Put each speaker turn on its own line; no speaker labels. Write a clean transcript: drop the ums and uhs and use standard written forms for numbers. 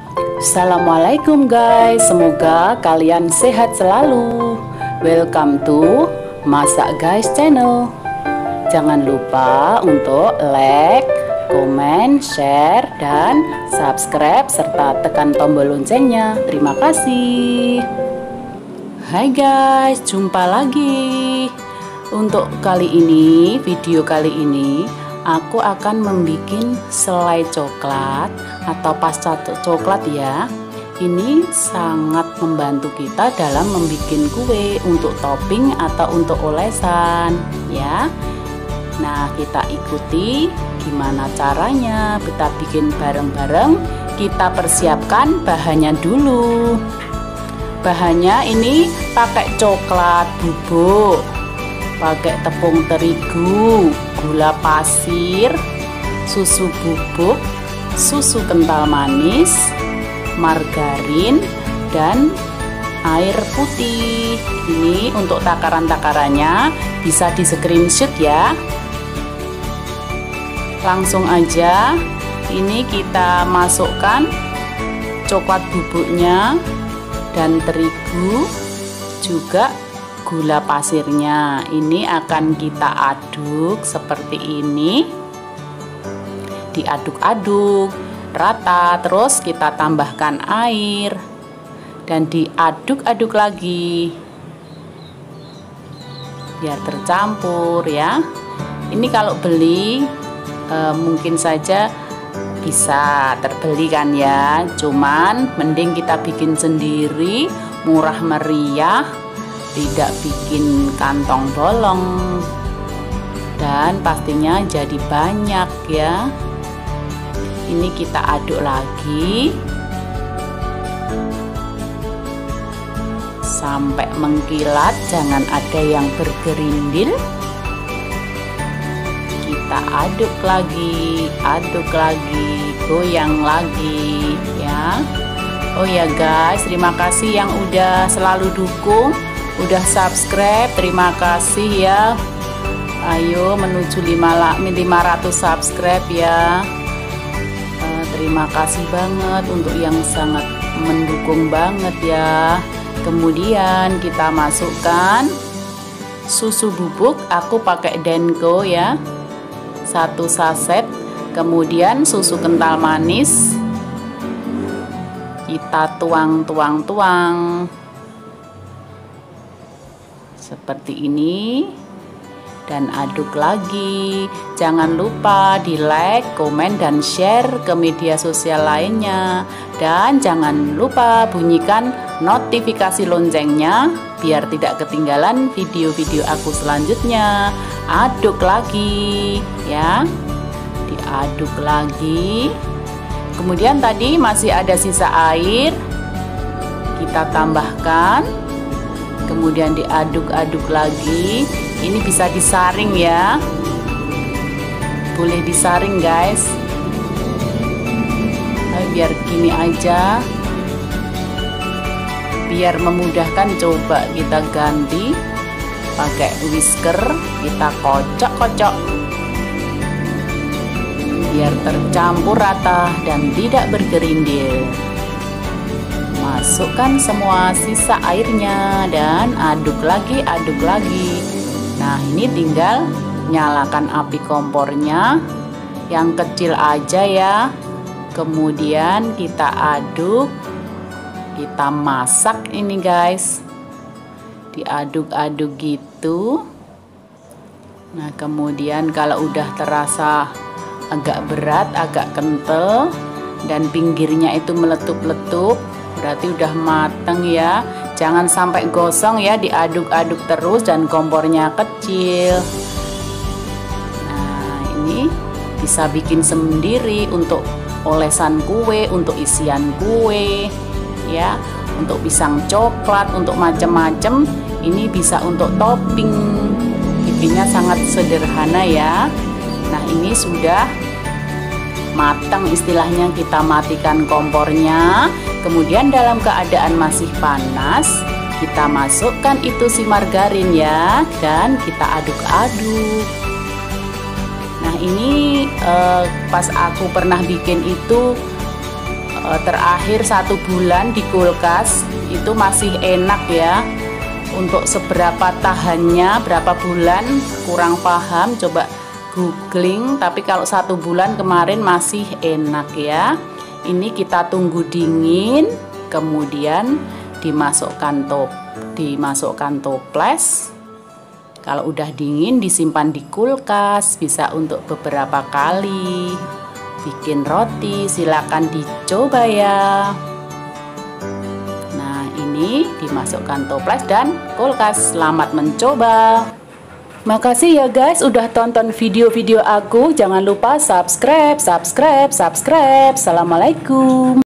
Assalamualaikum guys, semoga kalian sehat selalu. Welcome to Masak Guys channel. Jangan lupa untuk like, komen, share, dan subscribe serta tekan tombol loncengnya. Terima kasih. Hai guys, jumpa lagi. Untuk video kali ini aku akan membuat selai coklat atau pasta coklat ya. Ini sangat membantu kita dalam membuat kue untuk topping atau untuk olesan ya. Nah, kita ikuti gimana caranya, kita bikin bareng-bareng. Kita persiapkan bahannya dulu. Bahannya ini pakai coklat bubuk, pakai tepung terigu, gula pasir, susu bubuk, susu kental manis, margarin, dan air putih. Ini untuk takaran-takarannya bisa di screenshot ya. Langsung aja ini kita masukkan coklat bubuknya dan terigu, juga gula pasirnya. Ini akan kita aduk seperti ini, diaduk-aduk rata, terus kita tambahkan air dan diaduk-aduk lagi biar tercampur ya. Ini kalau beli mungkin saja bisa terbeli kan ya, cuman mending kita bikin sendiri, murah meriah, tidak bikin kantong bolong, dan pastinya jadi banyak ya. Ini kita aduk lagi sampai mengkilat, jangan ada yang bergerindil. Kita aduk lagi, goyang lagi ya. Oh ya guys, terima kasih yang udah selalu dukung, udah subscribe, terima kasih ya. Ayo menuju 500 subscribe ya. Terima kasih banget untuk yang sangat mendukung banget ya. Kemudian kita masukkan susu bubuk, aku pakai Denko ya, 1 saset. Kemudian susu kental manis kita tuang seperti ini dan aduk lagi. Jangan lupa di like, komen, dan share ke media sosial lainnya, dan jangan lupa bunyikan notifikasi loncengnya biar tidak ketinggalan video-video aku selanjutnya. Aduk lagi ya, diaduk lagi. Kemudian tadi masih ada sisa air, kita tambahkan, kemudian diaduk-aduk lagi. Ini bisa disaring ya, boleh disaring guys. Biar gini aja, biar memudahkan, coba kita ganti pakai whisker, kita kocok-kocok biar tercampur rata dan tidak bergerindil. Masukkan semua sisa airnya dan aduk lagi. Nah, ini tinggal nyalakan api kompornya yang kecil aja ya. Kemudian kita aduk, kita masak ini guys, diaduk-aduk gitu. Nah, kemudian kalau udah terasa agak berat, agak kental, dan pinggirnya itu meletup-letup, berarti udah mateng ya. Jangan sampai gosong ya, diaduk-aduk terus dan kompornya kecil. Nah, ini bisa bikin sendiri untuk olesan kue, untuk isian kue ya, untuk pisang coklat, untuk macem-macem. Ini bisa untuk topping, bikinnya sangat sederhana ya. Nah, ini sudah matang istilahnya, kita matikan kompornya. Kemudian dalam keadaan masih panas, kita masukkan itu si margarin ya, dan kita aduk-aduk. Nah, ini pas aku pernah bikin itu terakhir 1 bulan di kulkas itu masih enak ya. Untuk seberapa tahannya, berapa bulan kurang paham, coba googling, tapi kalau 1 bulan kemarin masih enak ya. Ini kita tunggu dingin, kemudian dimasukkan toples. Kalau udah dingin disimpan di kulkas, bisa untuk beberapa kali bikin roti. Silakan dicoba ya. Nah, ini dimasukkan toples dan kulkas. Selamat mencoba. Makasih ya guys udah tonton video-video aku. Jangan lupa subscribe. Assalamualaikum.